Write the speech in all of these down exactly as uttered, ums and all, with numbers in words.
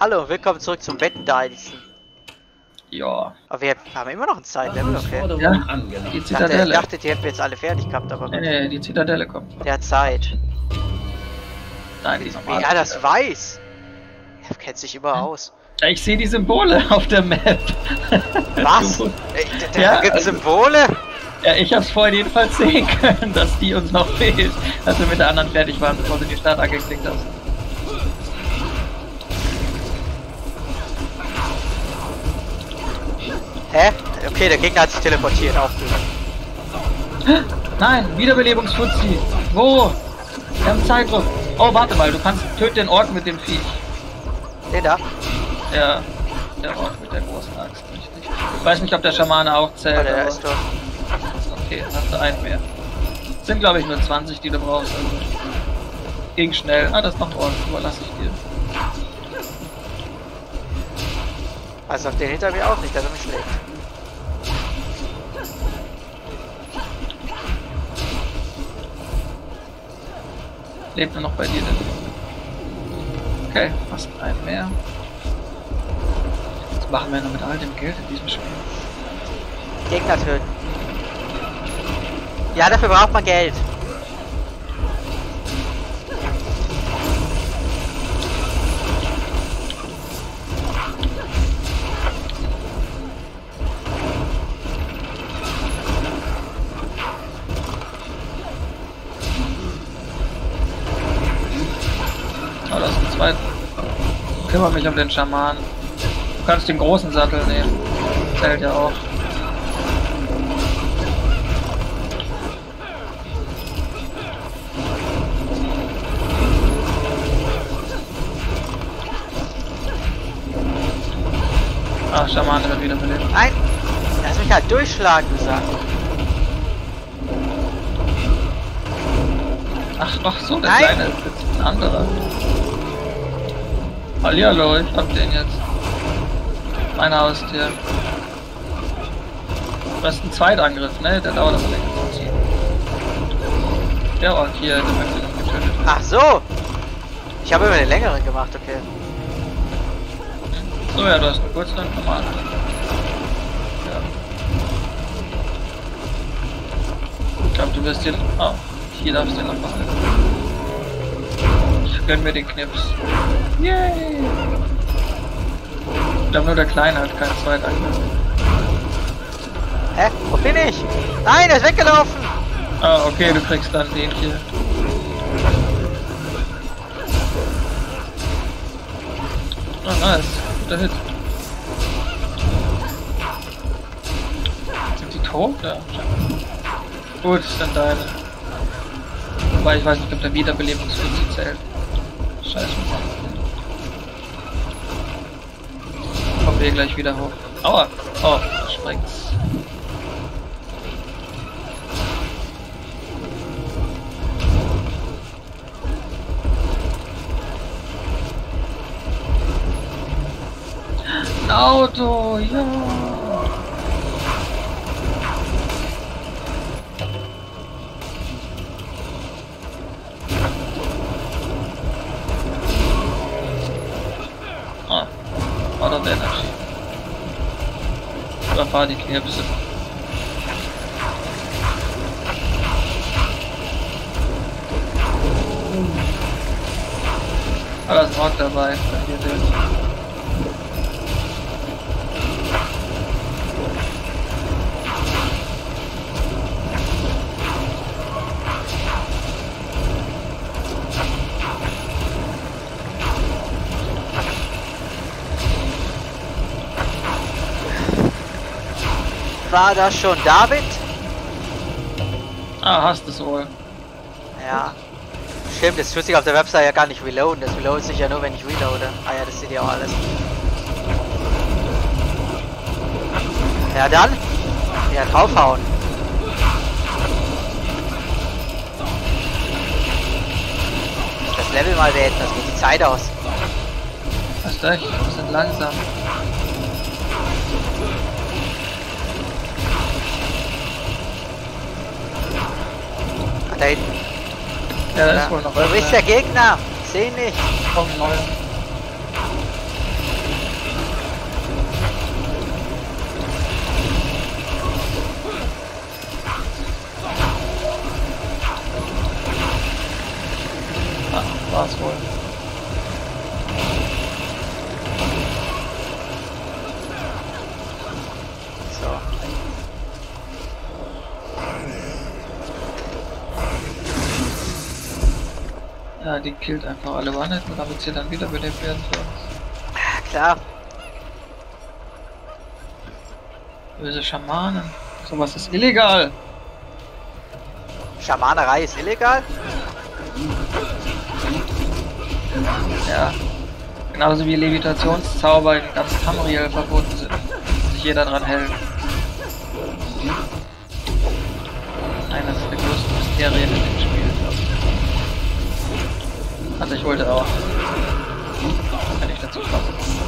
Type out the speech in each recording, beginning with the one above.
Hallo, willkommen zurück zum Wetten Dyson. Ja. Aber wir haben immer noch ein Zeitlevel, okay. Ja, Ich die dachte, Zitadelle. ich dachte, die hätten wir jetzt alle fertig gehabt, aber Nee, gut. nee, die Zitadelle kommt. Der hat Zeit. Nein, die Wie normale er das Zitadelle. weiß. Er kennt sich immer aus. Ja, ich sehe die Symbole auf der Map. Was? Du- Ey, da da Ja, gibt's also- Symbole? Ja, ich hab's vorhin jedenfalls sehen können, dass die uns noch fehlt, als wir mit der anderen fertig waren, bevor du die Stadt angeklickt hast. Hä? Okay, der Gegner hat sich teleportiert, auch gut. Nein, Wiederbelebungsfuzzi. Wo? Wir haben Zeitdruck. Oh, warte mal, du kannst töten den Ort mit dem Viech. Den da? Ja, der Ort mit der großen Axt, richtig. Ich weiß nicht, ob der Schamane auch zählt. Oh, der aber- ist tot. Okay, dann hast du einen mehr. Sind glaube ich nur zwanzig, die du brauchst. Also ging schnell. Ah, das ist noch ein Ort, überlasse ich dir. Also auf den hinter mir auch nicht, dass er mich schlägt. Lebt nur noch bei dir denn? Okay, hast einen mehr. Was machen wir noch mit all dem Geld in diesem Spiel? Gegner töten. Ja, dafür braucht man Geld. Oh, das ist ein zweiter. Ich kümmere mich um den Schaman. Du kannst den großen Sattel nehmen. Zählt ja auch. Ach, Schamane wird wieder belebt. Nein! Lass mich halt durchschlagen, du Sack. Ach, ach so, der Nein. kleine ist jetzt ein anderer. Hallihallo, ich hab den jetzt. Mein Haustier. Das ist ein Zweitangriff, ne? Der dauert aber länger zu ziehen. Der Ork hier, der möchte noch getötet werden. Ach so! Ich habe immer den längeren gemacht, okay. So, ja, du hast einen kurzen und normalen. Ja. Ich glaube, du wirst den. Oh, hier darfst du den noch behalten. Ich gönn mir den Knips. Yay! Ich glaube, nur der Kleine hat keinen Zweitangriff. Hä? Wo bin ich? Nein, er ist weggelaufen! Ah, okay, du kriegst dann den hier. Oh, nice. Guter Hit. Sind die tot? Ja. Gut, ist dann deine. Wobei ich weiß nicht, ob der Wiederbelebungsfuzzi zählt. Scheiße. Kommen wir gleich wieder hoch. Aua! Oh, da sprengt's. Ein Auto, ja! Ah, Out of Energy. Überfahr die Knirpse. Ah, da ist ein Rock dabei. Hier den. War das schon David? Ah, hast es wohl. Ja. Stimmt, das tut sich auf der Website ja gar nicht reloaden. Das reloadet sich ja nur, wenn ich reloade. Ah ja, das seht ihr auch alles. Ja dann. Ja, draufhauen. Das Level mal werden, das geht die Zeit aus. Hast recht, wir sind langsam. Ach, da hinten. Ja, da Ja. ist wohl noch Wo ist der Gegner? Ich seh ihn nicht. Komm, neu. die killt einfach alle One-Hitten, damit sie dann wiederbelebt werden für uns. Ah, klar. Böse Schamanen. Sowas ist illegal. Schamanerei ist illegal? Ja. Genauso wie Levitationszauber in ganz Tamriel verboten sind. Sich jeder dran hält. Eines der größten Mysterien in dem Spiel, glaube ich. Also ich wollte auch. Wenn ich dazu komme.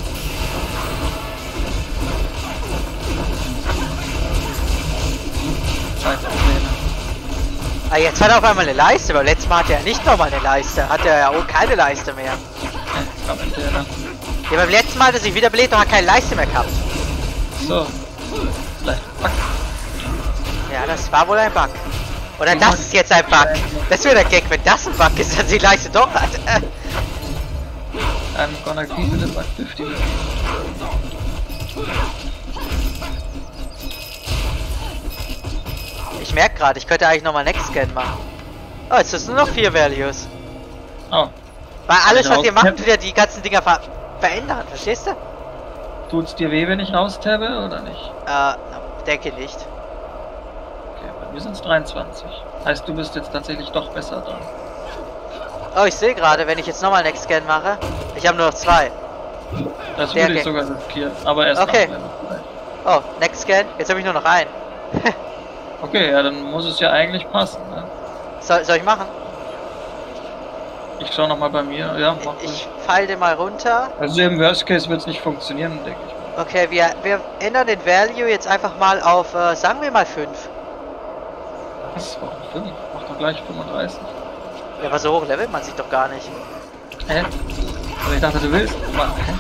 Zeitprobleme. Ah, jetzt hat er auf einmal eine Leiste. Beim letzten Mal hatte er nicht nochmal eine Leiste. Hat er ja auch keine Leiste mehr. Kommentare. Ja, beim letzten Mal hat er sich wiederbelebt und hat keine Leiste mehr gehabt. So. Vielleicht. Fuck. Ja, das war wohl ein Bug. Oder das ist jetzt ein Bug. Das wäre der Gag, wenn das ein Bug ist, dass die Leiste doch hat. I'm gonna keep it at like fifty. Ich merke gerade, ich könnte eigentlich nochmal Next Scan machen. Oh, jetzt ist nur noch vier Values. Oh. Weil alles, was raus- ihr macht, tut ja die ganzen Dinger ver verändern, verstehst du? Tut's dir weh, wenn ich raustabbe oder nicht? Äh, denke nicht. Okay, bei mir sind's dreiundzwanzig. Heißt, du bist jetzt tatsächlich doch besser dran. Oh, ich sehe gerade, wenn ich jetzt nochmal Next Scan mache, ich habe nur noch zwei. Das Der würde ich geht. sogar riskieren, aber erst Okay. nach, wenn du vielleicht- Oh, Next Scan, jetzt habe ich nur noch einen. Okay, ja, dann muss es ja eigentlich passen, ne? Soll, soll ich machen? Ich schau noch mal bei mir. Ja, mach Ich ruhig. fall den mal runter. Also im Worst Case wird es nicht funktionieren, denke ich mal. Okay, wir, wir ändern den Value jetzt einfach mal auf, äh, sagen wir mal fünf. Was? Warum fünf? Mach doch gleich fünfunddreißig. Ja, aber so hoch levelt man sich doch gar nicht. Hä? Also ich dachte, du willst. Aber, hä?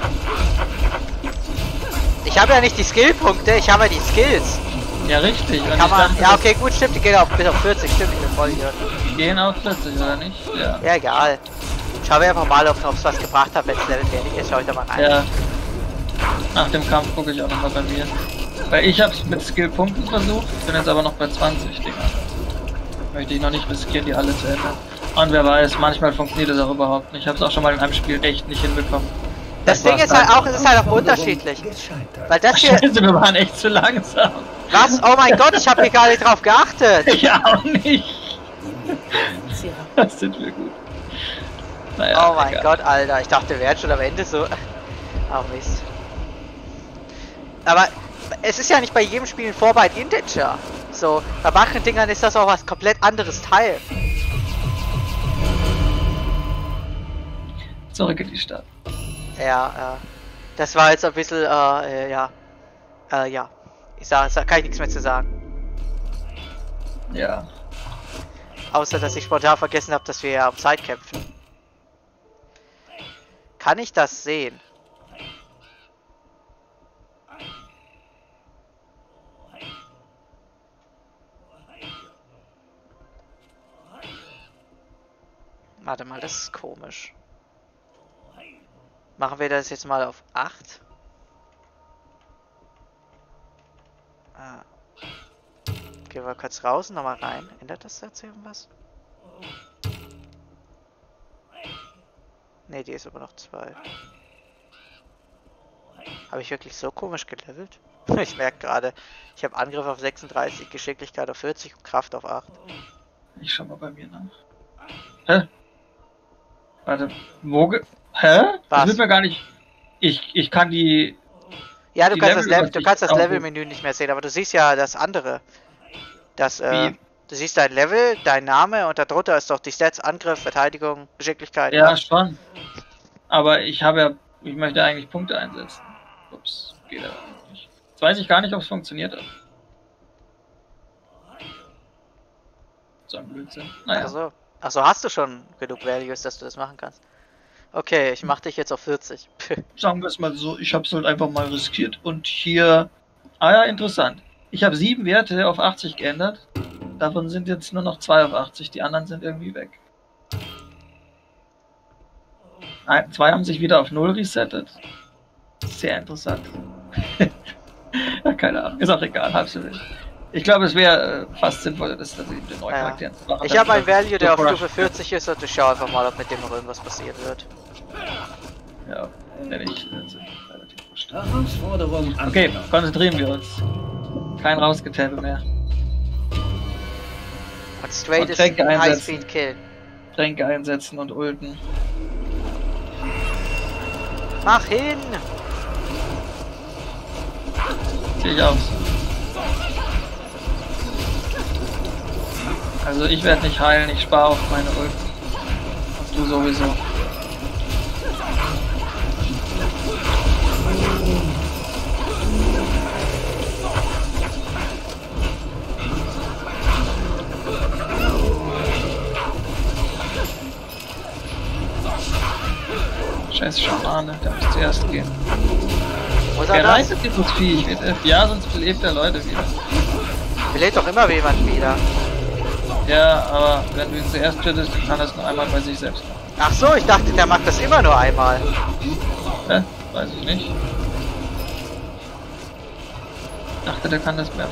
Ich habe ja nicht die Skillpunkte, ich habe ja die Skills. Ja, richtig. Und Kann ich man, dachte, ja, das- okay, gut, stimmt, die gehen auf, bis auf vierzig, stimmt, ich bin voll hier. Die gehen auf vierzig, oder nicht? Ja. Ja, egal. Schauen wir einfach mal, ob es was gebracht hat, wenn es Level fertig ist. Schau ich da mal rein. Ja. Nach dem Kampf gucke ich auch nochmal bei mir. Weil ich hab's mit Skillpunkten versucht, bin jetzt aber noch bei zwanzig Dinger. Möchte ich noch nicht riskieren, die alle zu ändern. Und wer weiß, manchmal funktioniert das auch überhaupt nicht. Ich hab's auch schon mal in einem Spiel echt nicht hinbekommen. Das Ding ist halt auch, es ist halt auch unterschiedlich. Weil das hier. Scheiße, wir waren echt zu langsam. Was? Oh mein Gott, ich habe hier gar nicht drauf geachtet. Ich auch nicht. Das sind wir gut. Naja, Oh mein egal. Gott, Alter. Ich dachte, wir wären schon am Ende so. Ach Mist. Aber es ist ja nicht bei jedem Spiel ein four byte Integer. So, bei manchen Dingern ist das auch was komplett anderes Teil. Zurück in die Stadt. Ja, ja. Das war jetzt ein bisschen, äh, äh, ja. Äh, ja. Ich sag, da kann ich nichts mehr zu sagen. Ja. Außer, dass ich spontan vergessen habe, dass wir ja um Zeit kämpfen. Kann ich das sehen? Warte mal, das ist komisch. Machen wir das jetzt mal auf acht. Ah. Gehen wir kurz raus und nochmal rein. Ändert das jetzt irgendwas? Ne, die ist aber noch zwei. Habe ich wirklich so komisch gelevelt? Ich merke gerade, ich habe Angriff auf sechsunddreißig, Geschicklichkeit auf vierzig und Kraft auf acht. Ich schau mal bei mir nach. Hä? Warte, wo ge Hä? Was? Das wird mir gar nicht. Ich, ich kann die. Ja, du Die kannst das Level, du Levelübersicht kannst das auch- Levelmenü nicht mehr sehen, aber du siehst ja das andere. Das, äh, Wie? du siehst dein Level, dein Name und darunter ist doch die Stats, Angriff, Verteidigung, Geschicklichkeit. Ja, schon. Aber ich habe ja. Ich möchte eigentlich Punkte einsetzen. Ups, geht aber nicht. Jetzt weiß ich gar nicht, ob es funktioniert hat. So ein Blödsinn. Naja. Achso. Achso, hast du schon genug Values, dass du das machen kannst? Okay, ich mach dich jetzt auf vierzig. Sagen wir es mal so, ich habe es halt einfach mal riskiert und hier, ah ja, interessant. Ich habe sieben Werte auf achtzig geändert, davon sind jetzt nur noch zwei auf achtzig, die anderen sind irgendwie weg. Ein, zwei haben sich wieder auf null resettet. Sehr interessant. Ja, keine Ahnung, ist auch egal, halb so wild. Ich glaube, es wäre äh, fast sinnvoller, dass das eben den neuen Ja. Charakteren zu machen. Ich habe einen Value, der auf Stufe Stufe vierzig ist und ich schaue einfach mal, ob mit dem irgendwas passieren wird. Ja, nenne ich. Also, relativ wurscht. Herausforderung Okay, angenommen. konzentrieren wir uns. Kein Rausgetappe mehr. Und straight Und ist Tränke ein einsetzen. High-Speed Kill. Tränke einsetzen und ulten. Mach hin! Sehe ich aus. Also ich werde nicht heilen, ich spare auf meine Ulten. Und du sowieso. Scheiß Schamane, der muss zuerst gehen. Wo ist er Wer das? reitet dieses Viech? Ja, sonst belebt er Leute wieder. Belebt doch immer jemand wieder. Ja, aber wenn du ihn zuerst tötest, kann er es nur einmal bei sich selbst machen. Ach so, ich dachte, der macht das immer nur einmal. Hä? Weiß ich nicht. Ich dachte, der kann das mehrfach.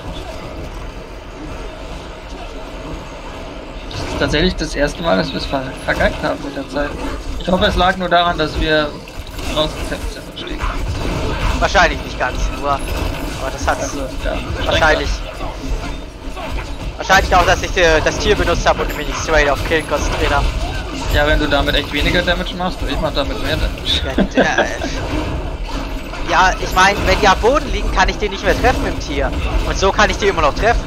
Das ist tatsächlich das erste Mal, dass wir es ver vergeigt haben mit der Zeit. Ich hoffe, es lag nur daran, dass wir rausgezappt sind und stehen. Wahrscheinlich nicht ganz, nur. Aber das hat's Also, ja, wahrscheinlich. Wahrscheinlich auch, dass ich äh, das Tier benutzt habe und mich nicht straight auf Killen konzentriert habe. Ja, wenn du damit echt weniger Damage machst, ich mach damit mehr Damage. Ja, äh, ja, ich meine, wenn die am Boden liegen, kann ich die nicht mehr treffen im Tier. Und so kann ich die immer noch treffen.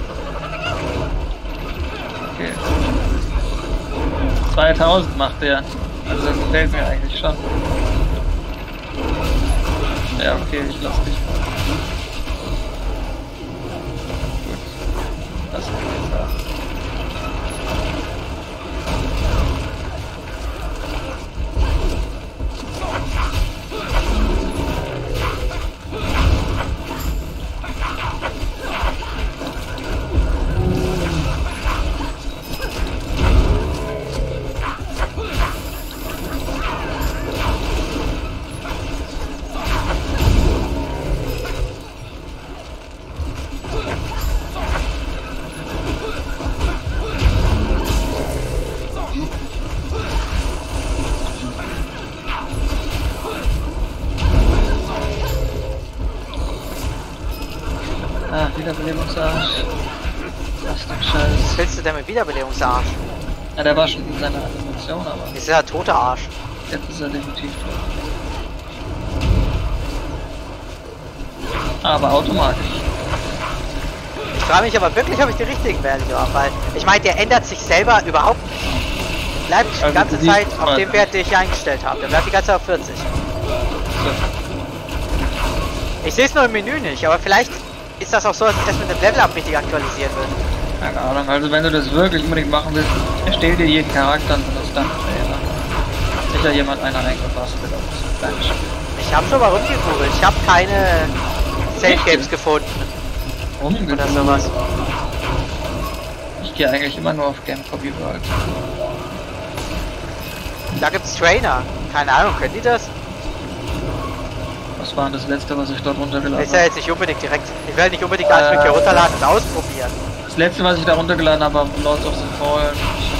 Okay. zweitausend macht der. Also das gefällt mir eigentlich schon. Ja, okay, ich lass dich mal. Gut. Das ist jetzt da. Ah, Wiederbelebungsarsch. Was ein Scheiß. Was willst du denn mit Wiederbelebungsarsch? Ja, der war schon in seiner Animation, aber Das ist ja ein toter Arsch. jetzt ist er definitiv tot. Aber automatisch. Ich frage mich aber wirklich, ob ich die richtigen Value habe, weil ich meine, der ändert sich selber überhaupt nicht. Bleibt die Also ganze du siehst Zeit auf mal. dem Wert, den ich eingestellt habe. Der bleibt die ganze Zeit auf vierzig. So. Ich sehe es nur im Menü nicht, aber vielleicht ist das auch so, dass ich das mit dem Level-Up richtig aktualisieren will. Keine Ahnung, also wenn du das wirklich unbedingt machen willst, erstell dir jeden Charakter und benutzt dann Trailer. Hat sicher jemand einer eingebastelt auf das kleine Spiel. Ich habe schon mal rumgegoogelt. Ich habe keine Save Games gefunden oder Rumgeguckt. sowas. Ich gehe eigentlich immer nur auf Gamecom überall. Da gibt's Trainer. Keine Ahnung, können die das? Was war denn das letzte, was ich dort runtergeladen Ist ja habe? jetzt nicht unbedingt direkt. Ich will nicht unbedingt alles mit dir runterladen und ausprobieren. Das letzte, was ich da runtergeladen habe, war Lords of the Fallen.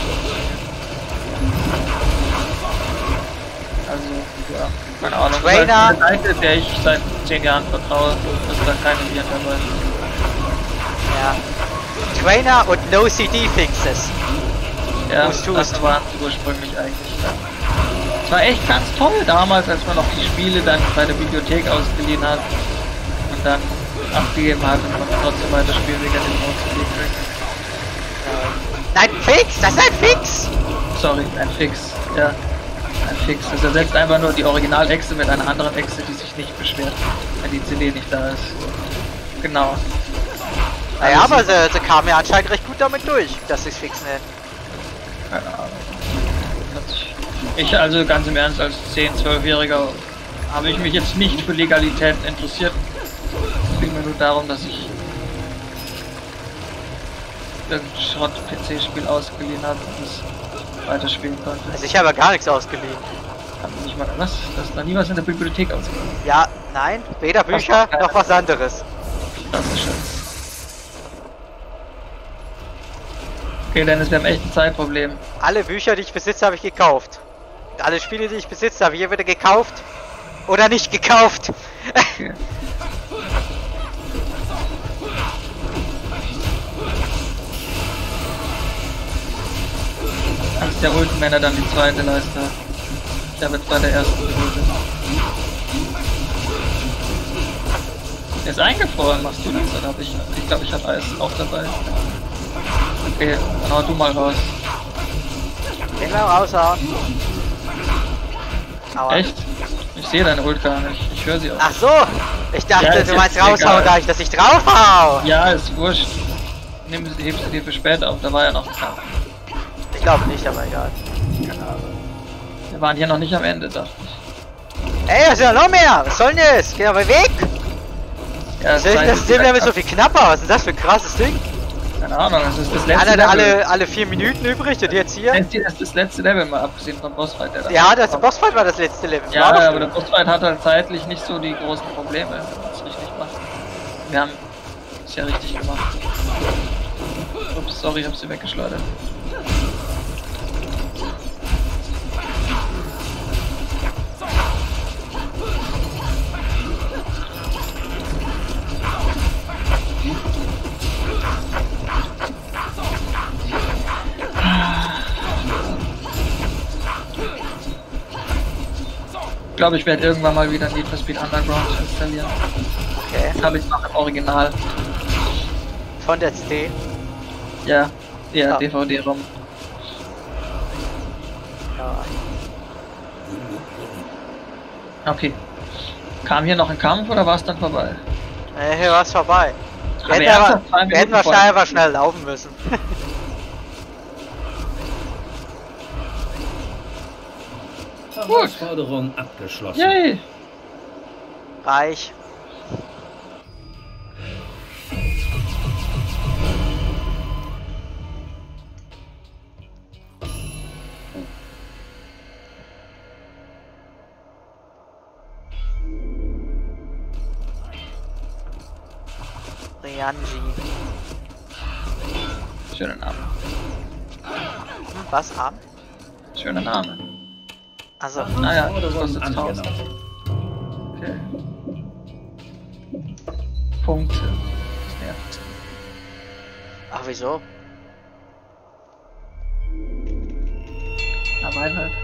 Also, ja, keine Ahnung. Trainer. Das ist eine Seite, der ich seit zehn Jahren vertraue, dass da keine Viren dabei sind. Ja. Trainer und No C D Fixes. Ja, Tust, tust. das war ursprünglich eigentlich. Ja. Es war echt ganz toll damals, als man noch die Spiele dann bei der Bibliothek ausgeliehen hat und dann abgegeben hat und man trotzdem weiter spielen wegen den Notes. Nein, Fix! Das ist ein Fix! Sorry, ein Fix. Ja, ein Fix. Das ersetzt einfach nur die Original-Echse mit einer anderen Echse, die sich nicht beschwert, wenn die C D nicht da ist. Genau. Naja, Also aber sie, sie kam ja anscheinend recht gut damit durch, dass sie es Fix nennen. keine Ahnung. Ich also ganz im Ernst als zehn-, zwölfjähriger habe ich mich jetzt nicht für Legalitäten interessiert. Es ging mir nur darum, dass ich irgendein Schrott-P C-Spiel ausgeliehen habe und es weiterspielen konnte. Also ich habe ja gar nichts ausgeliehen. Hab nicht mal was? Du hast noch nie was in der Bibliothek ausgeliehen. Ja, nein, weder Bücher keiner. noch was anderes. Das ist schön. Okay, Dennis, wir haben echt ein Zeitproblem. Alle Bücher, die ich besitze, habe ich gekauft. Und alle Spiele, die ich besitze, habe ich entweder gekauft oder nicht gekauft. Okay. Als der Ultimänner dann die zweite Leiste hat. Ich habe jetzt bei der ersten geholt. Der ist eingefroren, machst du das? Oder hab ich? Ich glaube, ich habe Eis auch dabei. Okay, dann hau du mal raus. Den mal raushauen. Aua. Echt? Ich sehe deine Ult gar nicht. Ich höre sie auch. Ach so! Ich dachte, Ja, ist du meinst jetzt raushauen, egal. da ich, dass ich draufhau. Ja, ist wurscht. Nimm sie, hebst du dir für später auf. Da war ja noch ein Kampf. Ich glaube nicht, aber egal. Wir waren hier noch nicht am Ende, dachte ich. Ey, da ist ja noch mehr! Was soll denn das? Geh aber weg! Ja, Das ist das Systemlevel so viel knapper. Was ist denn das für ein krasses Ding? Keine Ahnung, das ist das Ja, letzte dann Level. alle, alle vier Minuten übrig und jetzt hier? Das ist das letzte Level, mal abgesehen vom Bossfight, der da Ja, das Bossfight war das letzte Level. Ja, War doch aber gut. der Bossfight hat halt zeitlich nicht so die großen Probleme, wenn man es richtig macht. Wir haben es ja richtig gemacht. Ups, sorry, ich hab sie weggeschleudert. Ich glaube, ich werde irgendwann mal wieder Need for Speed Underground installieren. Okay. Habe ich noch im Original. Von der C D. Ja, ja, Ah. D V D-ROM. Ja. Okay. Kam hier noch ein Kampf oder war es dann vorbei? Äh, hier war's vorbei. Wir Aber hätten, ernsthaft, aber, zwei wir hätten Minuten wahrscheinlich vorher. einfach schnell laufen müssen. Herausforderung abgeschlossen. Yay! Reich. Rianji. Schöner Name. Hm, was? Arm? Schöner Name. Also, Naja, das Herausforderung kostet tausend. angenommen. Okay. Punkte. Das nervt. ach wieso? Na, weil halt.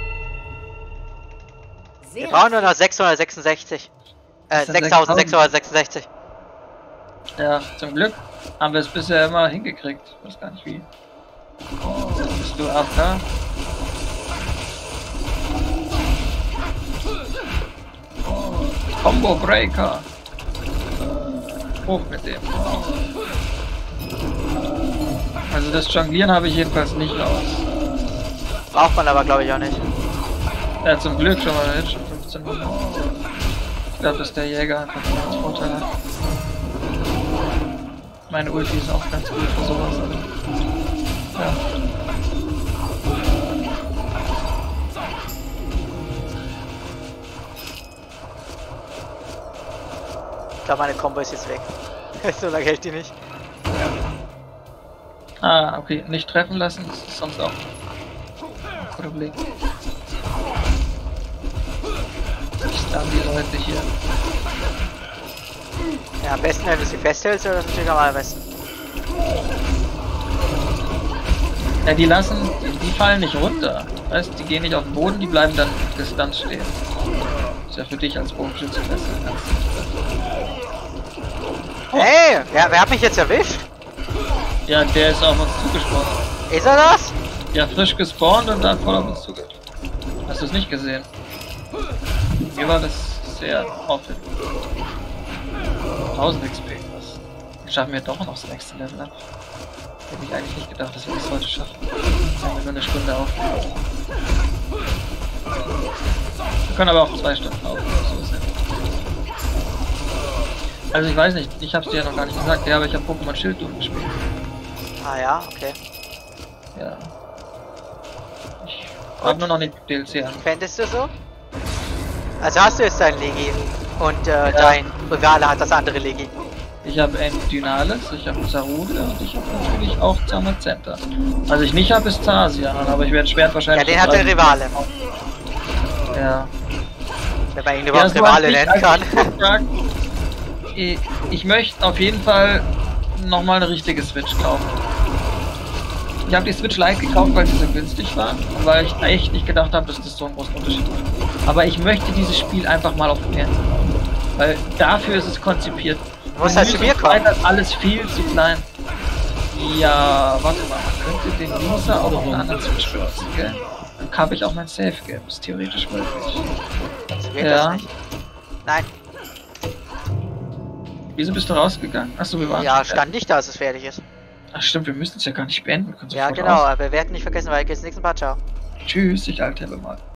Wir brauchen nur noch sechshundertsechsundsechzig. Äh, Das sind sechstausendsechshundertsechsundsechzig. Ja, zum Glück haben wir es bisher immer hingekriegt. Ich weiß gar nicht wie. Oh, bist du A F K? Oh, Combo Breaker. Hoch mit dem. Also das Jonglieren habe ich jedenfalls nicht raus. Braucht man aber glaube ich auch nicht. Ja, zum Glück schon mal jetzt schon fünfzehnhundert. Ich glaube, dass der Jäger einfach einen Vorteil hat. Meine Ulti ist auch ganz gut für sowas. Ja. Ich glaube meine Combo ist jetzt weg. So lange hält die nicht. Ah, okay. Nicht treffen lassen, das ist sonst auch ein Problem. Ich stun die Leute hier. Ja, am besten, wenn du sie festhältst, oder das ist natürlich am allerbesten. Ja, die lassen, die, die fallen nicht runter. Weißt, die gehen nicht auf den Boden, die bleiben dann Distanz stehen. Ist ja für dich als Bogenschütze besser. Oh. Hey, wer, wer hat mich jetzt erwischt? Ja, der ist auf uns zugespawnt. Ist er das? Ja, frisch gespawnt und dann voll auf uns zugeht. Hast du es nicht gesehen? Mir war das sehr auffällig. tausend X P, was? Dann schaffen wir doch noch das nächste Level ab. Hätte ich eigentlich nicht gedacht, dass wir das heute schaffen. Jetzt haben wir nur eine Stunde aufgenommen. Wir können aber auch zwei Stunden aufnehmen, so ist es. Also ich weiß nicht, ich hab's dir ja noch gar nicht gesagt, ja, aber ich habe Pokémon Schild durchgespielt. Ah ja, okay. Ja. Ich hab nur noch nicht D L C an. Fändest du so? Also hast du jetzt dein Legi und äh, dein Rivale hat das andere Legi. Ich habe ein Dynales, ich habe Zarude und ich habe natürlich auch Zamazenta. Was ich nicht habe, ist Tarsian, aber ich werde Schwert Ja, wahrscheinlich... den hat der Rivale. Ja. Wenn man ihn Ja, überhaupt so Rivale an sich, nennen kann. also ich, sag, ich, ich möchte auf jeden Fall nochmal eine richtige Switch kaufen. Ich habe die Switch Lite gekauft, weil sie so günstig war und weil ich echt nicht gedacht habe, dass das so einen großen Unterschied macht. Aber ich möchte dieses Spiel einfach mal auf dem Fernseher haben, weil dafür ist es konzipiert. Du musst halt zu mir kommen. Das ist alles viel zu klein. Ja, warte mal, man könnte den User auch auf einer anderen Switch benutzen, gell? Dann habe ich auch mein Safe Game, ist theoretisch möglich. So geht Ja. das nicht. Nein. Wieso bist du rausgegangen? Achso, wir waren Ja, schon stand nicht, dass es fertig ist. Ach stimmt, wir müssen es ja gar nicht beenden. Wir können Ja, sofort genau, raus. aber wir werden nicht vergessen, weil jetzt nächsten Part, ciao. Tschüss, ich althebe mal.